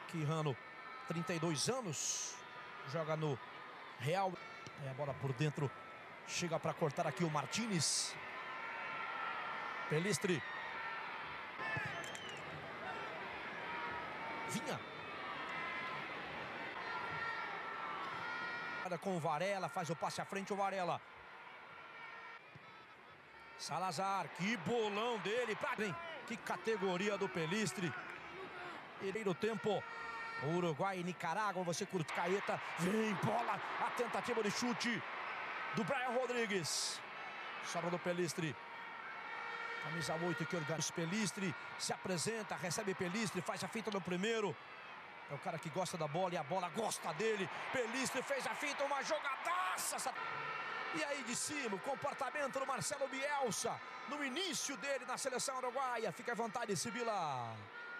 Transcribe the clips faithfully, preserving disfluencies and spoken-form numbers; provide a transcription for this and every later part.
Quijano, trinta e dois anos, joga no Real. É a bola por dentro, chega para cortar aqui o Martínez. Pellistri. Vinha. Com o Varela, faz o passe à frente o Varela. Salazar, que bolão dele. Pra... Que categoria do Pellistri. Ele no tempo. Uruguai e Nicarágua, você curte Caeta. Vem bola, a tentativa de chute do Brian Rodrigues. Sobra do Pellistri. Camisa oito que organiza. Pellistri se apresenta, recebe Pellistri, faz a finta no primeiro. É o cara que gosta da bola e a bola gosta dele. Pellistri fez a finta, uma jogadaça. E aí de cima, o comportamento do Marcelo Bielsa no início dele na seleção uruguaia. Fica à vontade, Sibila.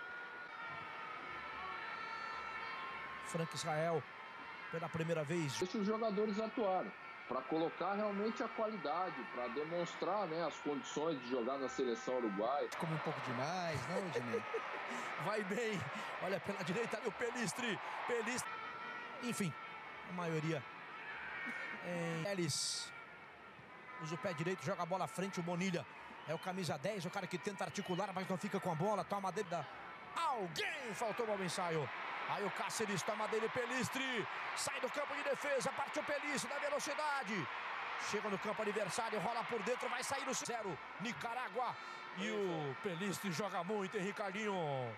Frank Israel, pela primeira vez. Deixa os jogadores atuarem, para colocar realmente a qualidade, para demonstrar, né, as condições de jogar na seleção uruguaia. Come um pouco demais, não, Ednei? Vai bem, olha pela direita ali o Pellistri. Pellistri. Enfim, a maioria em Elis. Usa o pé direito, joga a bola à frente, o Bonilha. É o camisa dez, o cara que tenta articular, mas não fica com a bola. Toma dele da... Alguém faltou o bom ensaio. Aí o Cáceres toma dele, Pellistri. Sai do campo de defesa, partiu o Pellistri na velocidade. Chega no campo adversário, rola por dentro, vai sair o zero. Nicarágua. E o Pellistri joga muito, hein, Ricardinho?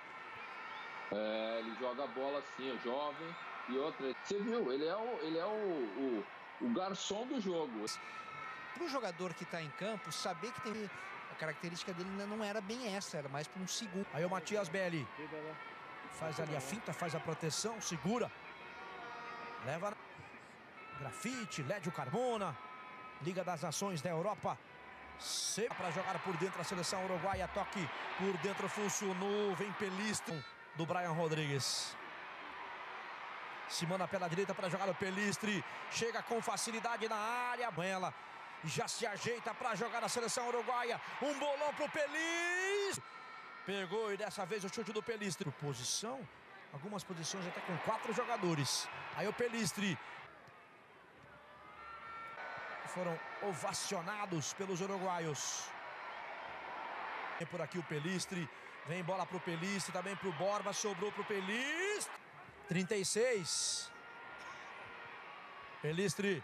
É, ele joga a bola assim, é jovem. E outra, você viu, ele é o, ele é o, o, o garçom do jogo. Para o jogador que está em campo, saber que tem... A característica dele não era bem essa, era mais para um segundo. Aí o Matias Belli. Faz ali a finta, faz a proteção, segura. Leva Grafite, Lédio Carmona. Liga das Nações da Europa. Para jogar por dentro a seleção uruguaia. Toque por dentro, funcionou. Vem Pellistri do Brian Rodrigues. Se manda pela direita para jogar o Pellistri. Chega com facilidade na área. Ela já se ajeita para jogar a seleção uruguaia. Um bolão pro Pellistri. Pegou e dessa vez o chute do Pellistri. Posição, algumas posições até com quatro jogadores. Aí o Pellistri. Foram ovacionados pelos uruguaios. Vem por aqui o Pellistri. Vem bola pro Pellistri, também pro Borba. Sobrou pro Pellistri. trinta e seis. Pellistri.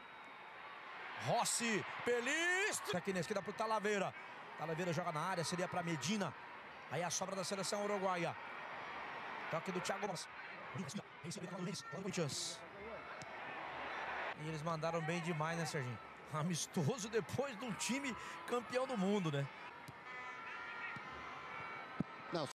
Rossi. Pellistri. Aqui na esquerda pro Talavera. Talavera joga na área, seria para Medina. Aí a sobra da seleção uruguaia. Toque do Thiago. E eles mandaram bem demais, né, Serginho? Amistoso depois de um time campeão do mundo, né?